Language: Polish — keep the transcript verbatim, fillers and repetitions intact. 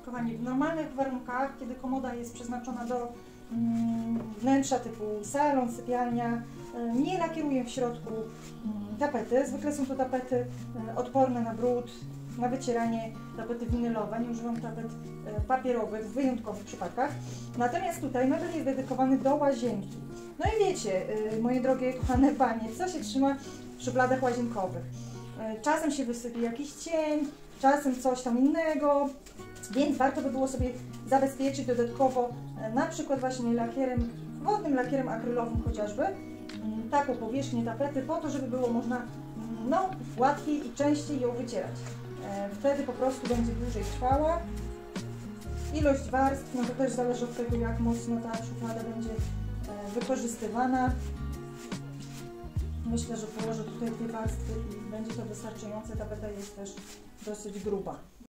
kochani, w normalnych warunkach, kiedy komoda jest przeznaczona do mm, wnętrza typu salon, sypialnia, y, nie lakieruję w środku y, tapety. Zwykle są to tapety y, odporne na brud, na wycieranie, tapety winylowe. Nie używam tapet y, papierowych w wyjątkowych przypadkach. Natomiast tutaj mebel jest dedykowany do łazienki. No i wiecie, y, moje drogie, kochane panie, co się trzyma w szufladach łazienkowych. Y, czasem się wysypie jakiś cień, czasem coś tam innego, więc warto by było sobie zabezpieczyć dodatkowo y, na przykład właśnie lakierem, wodnym lakierem akrylowym chociażby, y, taką powierzchnię tapety po to, żeby było można y, no, łatwiej i częściej ją wycierać. Y, wtedy po prostu będzie dłużej trwała. Ilość warstw, no to też zależy od tego, jak mocno ta szuflada będzie wykorzystywana. Myślę, że położę tutaj dwie warstwy i będzie to wystarczające. Tapeta jest też dosyć gruba.